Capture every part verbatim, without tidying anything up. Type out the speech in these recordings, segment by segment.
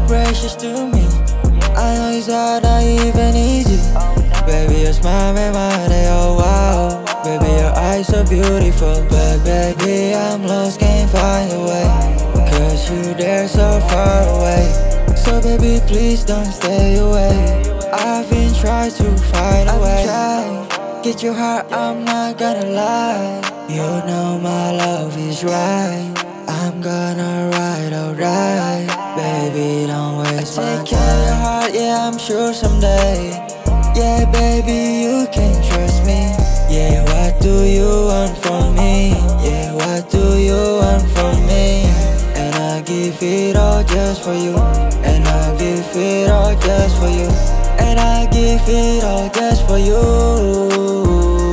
precious to me. I know it's hard, not even easy. Baby, your smile made my day, oh wow. Baby, your eyes so beautiful. But baby, I'm lost, can't find a way. Cause you there so far away. So baby, please don't stay away. I've been trying to find a way. Trying, get your heart, I'm not gonna lie. You know my love is right. I'm gonna ride, alright. Baby, don't waste my time. Take care of your heart, yeah, I'm sure someday. Yeah, baby, you can trust me. Yeah, what do you want from me? Yeah, what do you want from me? And I'll give it all just for you. And I'll give it all just for you. And I'll give it all just for you.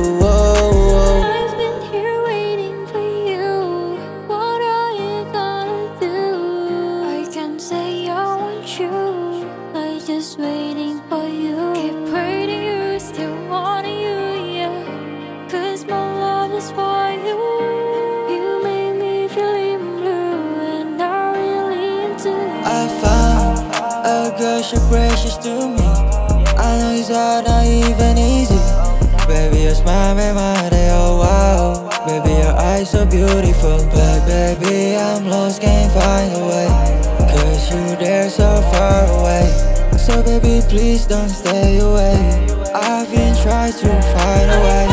Just waiting for you. Keep waiting, you still wanting you, yeah. Cause my love is for you. You make me feeling blue, and I'm really into you. I found a girl so precious to me. I know it's hard, not even easy. Baby, your smile made my day, oh wow. Baby, your eyes so beautiful. But baby, I'm lost, can't find a way. Cause you there so far away. So baby, please don't stay away. I've been trying to find a way.